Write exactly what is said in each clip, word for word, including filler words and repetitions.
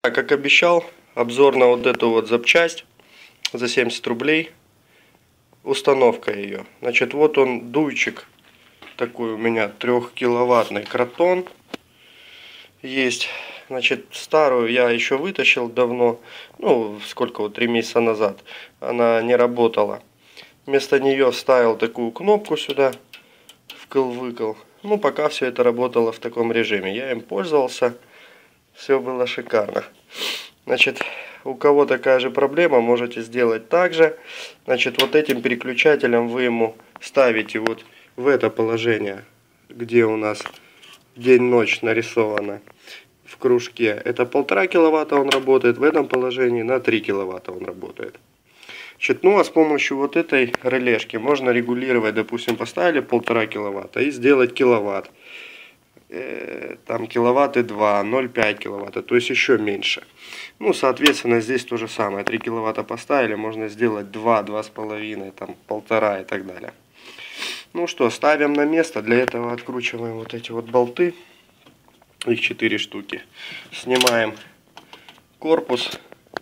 Как обещал, обзор на вот эту вот запчасть за семьдесят рублей. Установка ее. Значит, вот он дуйчик. Такой у меня трехкиловаттный Кротон. Есть. Значит, старую я еще вытащил давно. Ну, сколько вот, три месяца назад. Она не работала. Вместо нее вставил такую кнопку сюда. Вкл-выкл. Ну, пока все это работало в таком режиме. Я им пользовался. Все было шикарно. Значит, у кого такая же проблема, можете сделать так же. Значит, вот этим переключателем вы ему ставите вот в это положение, где у нас день-ночь нарисовано в кружке. Это полтора киловатта он работает, в этом положении на три киловатта он работает. Значит, ну а с помощью вот этой релешки можно регулировать, допустим, поставили полтора киловатта и сделать киловатт. Там киловатты два, ноль целых пять киловатта, то есть еще меньше. Ну, соответственно, здесь то же самое. три киловатта поставили, можно сделать два, два с половиной, там полтора и так далее. Ну что, ставим на место. Для этого откручиваем вот эти вот болты. Их четыре штуки. Снимаем корпус.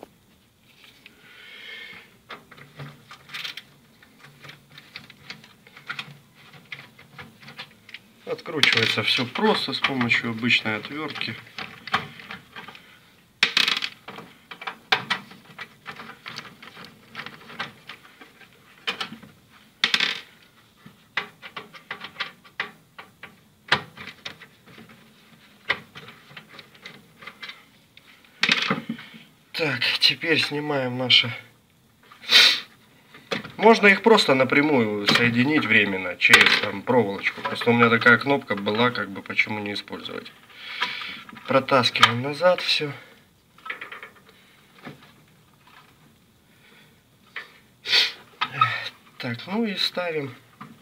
Откручивается все просто с помощью обычной отвертки. Так, теперь снимаем наши. Можно их просто напрямую соединить временно через там проволочку. Просто у меня такая кнопка была, как бы почему не использовать. Протаскиваем назад все. Так, ну и ставим.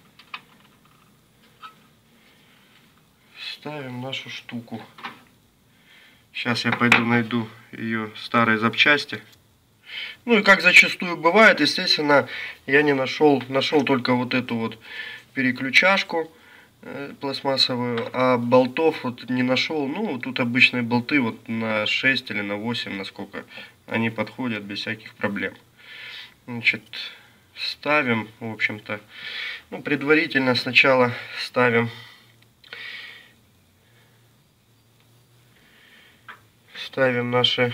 Ставим нашу штуку. Сейчас я пойду найду ее старые запчасти. Ну и как зачастую бывает, естественно, я не нашел, нашел только вот эту вот переключашку э, пластмассовую, а болтов вот не нашел. Ну, тут обычные болты вот на шесть или на восемь, насколько они подходят без всяких проблем. Значит, ставим, в общем-то, ну, предварительно сначала ставим, ставим наши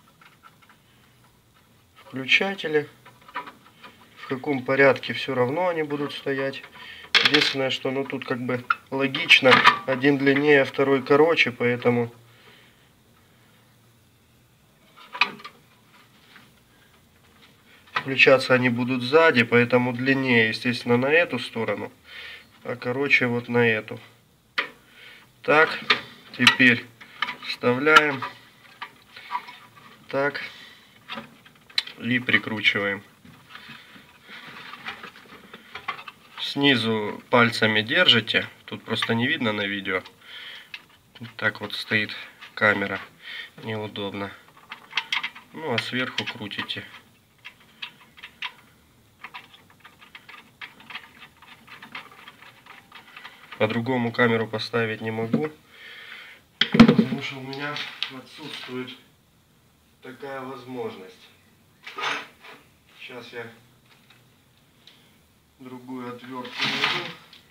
включатели. В каком порядке все равно они будут стоять. Единственное, что ну тут как бы логично. Один длиннее, второй короче, поэтому включаться они будут сзади, поэтому длиннее, естественно, на эту сторону, а короче вот на эту. Так, теперь вставляем. Так. И прикручиваем. Снизу пальцами держите. Тут просто не видно на видео. Так вот стоит камера. Неудобно. Ну а сверху крутите. По-другому камеру поставить не могу. Потому что у меня отсутствует такая возможность. Сейчас я другую отвертку найду.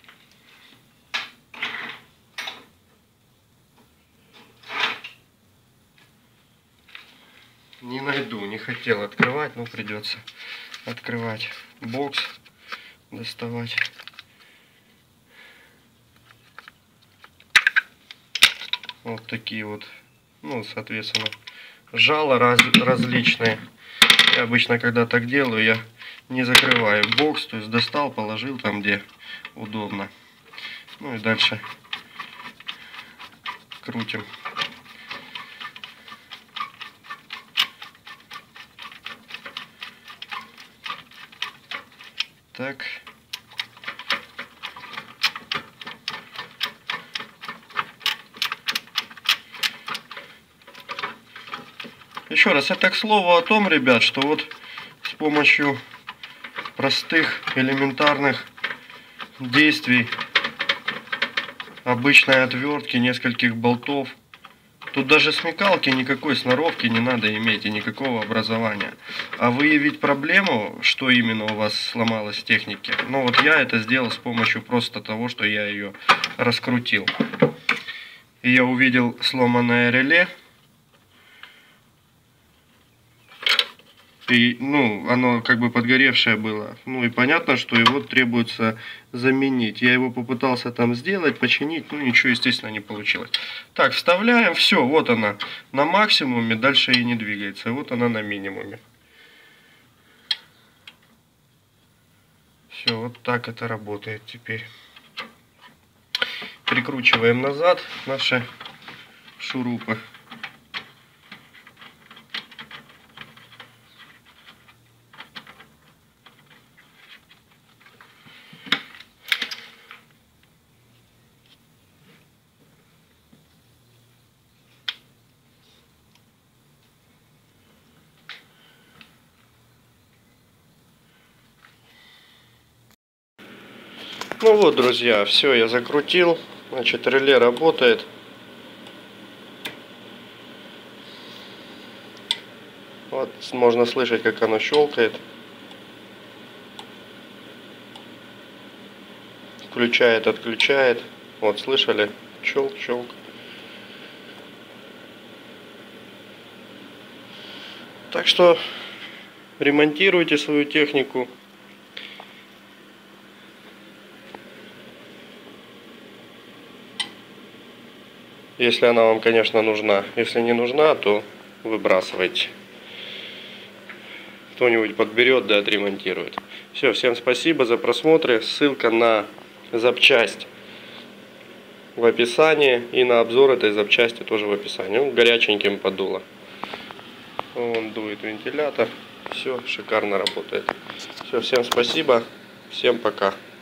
Не найду, не хотел открывать, но придется открывать бокс, доставать. Вот такие вот, ну, соответственно, жало раз, различные. Я обычно, когда так делаю, я не закрываю бокс, то есть достал, положил там, где удобно. Ну и дальше крутим. Так. Еще раз, это к слову о том, ребят, что вот с помощью простых элементарных действий, обычной отвертки, нескольких болтов Тут даже смекалки, никакой сноровки не надо иметь и никакого образования. А выявить проблему, что именно у вас сломалось в технике, ну вот я это сделал с помощью просто того, что я ее раскрутил. И я увидел сломанное реле. И, ну, оно как бы подгоревшее было. Ну и понятно, что его требуется заменить. Я его попытался там сделать, починить, ну ничего, естественно, не получилось. Так, вставляем, все, вот она на максимуме, дальше и не двигается. Вот она на минимуме. Все, вот так это работает теперь. Прикручиваем назад наши шурупы. Ну вот, друзья, все, я закрутил. Значит, реле работает. Вот, можно слышать, как оно щелкает. Включает, отключает. Вот, слышали? Щелк, щелк. Так что ремонтируйте свою технику. Если она вам, конечно, нужна. Если не нужна, то выбрасывайте. Кто-нибудь подберет, да отремонтирует. Все, всем спасибо за просмотр. Ссылка на запчасть в описании. И на обзор этой запчасти тоже в описании. Ну, горяченьким подуло. Он дует вентилятор. Все шикарно работает. Все, всем спасибо. Всем пока.